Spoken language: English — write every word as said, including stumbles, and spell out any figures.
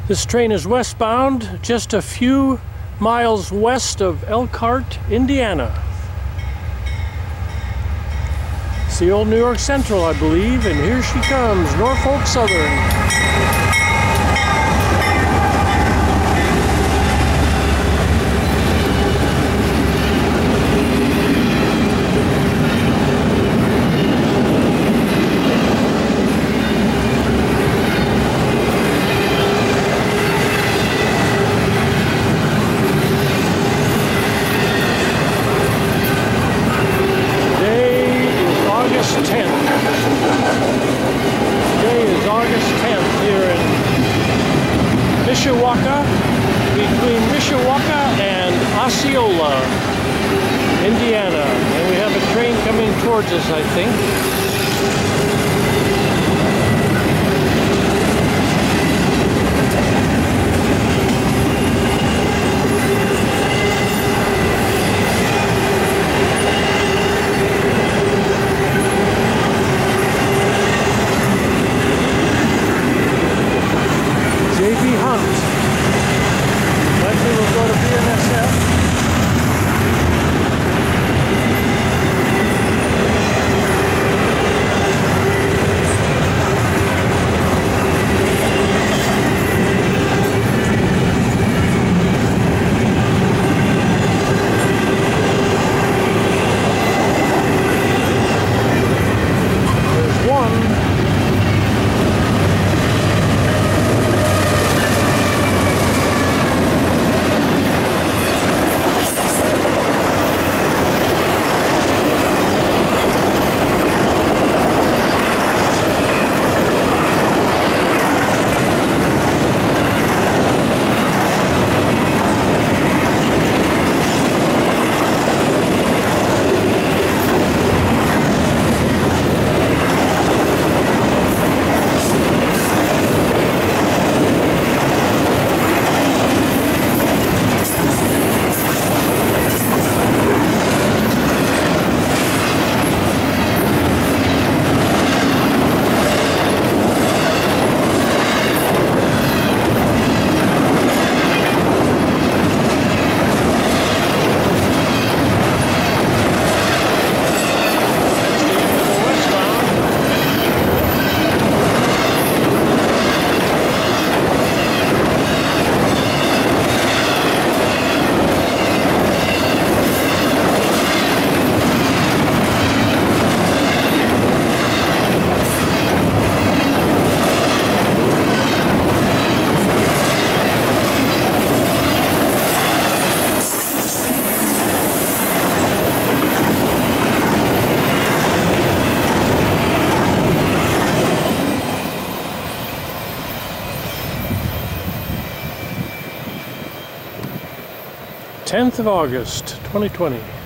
This train is westbound, just a few miles west of Elkhart, Indiana. It's the old New York Central, I believe, and here she comes, Norfolk Southern. Mishawaka, between Mishawaka and Osceola, Indiana. And we have a train coming towards us, I think. tenth of August, twenty twenty.